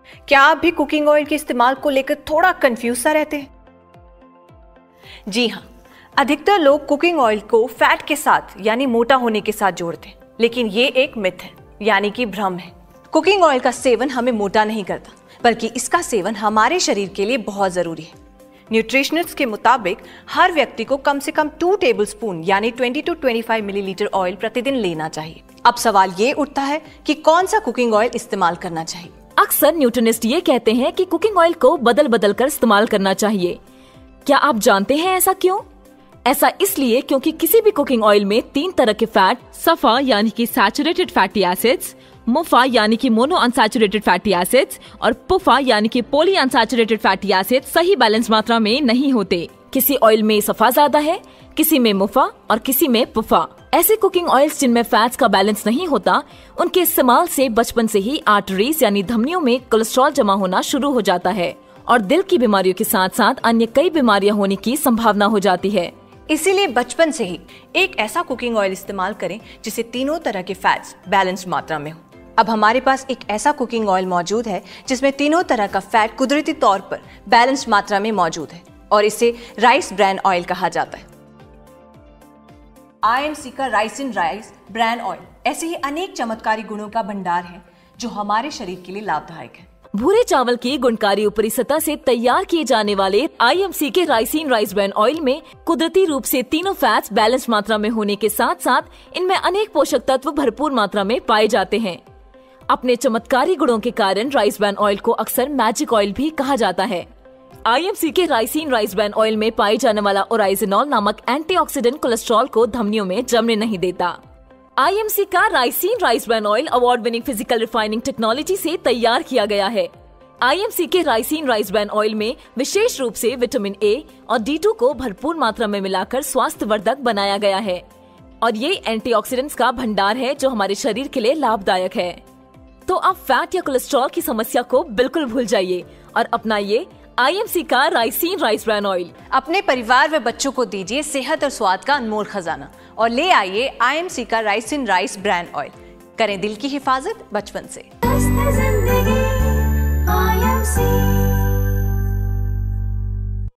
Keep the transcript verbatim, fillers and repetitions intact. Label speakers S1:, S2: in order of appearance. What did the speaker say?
S1: क्या आप भी कुकिंग ऑयल के इस्तेमाल को लेकर थोड़ा कंफ्यूज सा रहते हैं? जी हाँ, अधिकतर लोग कुकिंग ऑयल को फैट के साथ यानी मोटा होने के साथ जोड़ते हैं, लेकिन ये एक मिथ है यानी कि भ्रम है। कुकिंग ऑयल का सेवन हमें मोटा नहीं करता, बल्कि इसका सेवन हमारे शरीर के लिए बहुत जरूरी है। न्यूट्रिशनिस्ट के मुताबिक हर व्यक्ति को कम से कम टू टेबलस्पून यानी बीस टू पच्चीस मिलीलीटर ऑयल प्रतिदिन लेना चाहिए। अब सवाल ये उठता है कि कौन सा कुकिंग ऑयल इस्तेमाल करना चाहिए।
S2: अक्सर न्यूट्रिशनिस्ट ये कहते हैं कि कुकिंग ऑयल को बदल बदल कर इस्तेमाल करना चाहिए। क्या आप जानते हैं ऐसा क्यों? ऐसा इसलिए क्योंकि किसी भी कुकिंग ऑयल में तीन तरह के फैट, सफा यानी कि सैचुरेटेड फैटी एसिड्स, मुफा यानी कि मोनो अनसैचुरेटेड फैटी एसिड्स और पुफा यानी कि पॉली अनसैचुरेटेड फैटी एसिड्स सही बैलेंस मात्रा में नहीं होते। किसी ऑयल में सफा ज्यादा है, किसी में मुफा और किसी में पुफा। ऐसे कुकिंग ऑयल्स जिनमें फैट्स का बैलेंस नहीं होता, उनके इस्तेमाल से बचपन से ही आर्टरीज यानी धमनियों में कोलेस्ट्रॉल जमा होना शुरू हो जाता है और दिल की बीमारियों के साथ साथ अन्य कई बीमारियां होने की संभावना हो जाती है।
S1: इसीलिए बचपन से ही एक ऐसा कुकिंग ऑयल इस्तेमाल करें जिसे तीनों तरह के फैट्स बैलेंस मात्रा में हो। अब हमारे पास एक ऐसा कुकिंग ऑयल मौजूद है जिसमें तीनों तरह का फैट कुदरती तौर पर बैलेंस मात्रा में मौजूद है और इसे राइस ब्रान ऑयल कहा जाता है। आई एम सी का राइसिन राइस ब्रान ऑयल ऐसे ही अनेक चमत्कारी गुणों का भंडार है जो हमारे शरीर के लिए लाभदायक है।
S2: भूरे चावल की गुणकारी ऊपरी सतह से तैयार किए जाने वाले आई एम सी के राइसिन राइस ब्रान ऑयल में कुदरती रूप से तीनों फैट्स बैलेंस मात्रा में होने के साथ साथ इनमें अनेक पोषक तत्व भरपूर मात्रा में पाए जाते हैं। अपने चमत्कारी गुणों के कारण राइस ब्रान ऑयल को अक्सर मैजिक ऑयल भी कहा जाता है। आई एम सी के राइसिन राइस ब्रान ऑयल में पाए जाने वाला ओराइजिनॉल नामक एंटीऑक्सीडेंट कोलेस्ट्रॉल को धमनियों में जमने नहीं देता। आई एम सी का राइसिन rice bran oil award winning physical refining technology से तैयार किया गया है। आई एम सी के राइसिन राइस ब्रान ऑयल में विशेष रूप से विटामिन ए और डी टू को भरपूर मात्रा में मिलाकर स्वास्थ्यवर्धक बनाया गया है और ये एंटीऑक्सीडेंट्स का भंडार है जो हमारे शरीर के लिए लाभदायक है। तो आप फैट या कोलेस्ट्रॉल की समस्या को बिल्कुल भूल जाइए और अपनाइए आई एम सी का राइसिन राइस ब्रान ऑयल।
S1: अपने परिवार व बच्चों को दीजिए सेहत और स्वाद का अनमोल खजाना और ले आइए आई एम सी का राइसिन राइस ब्रान ऑयल। करें दिल की हिफाजत बचपन से।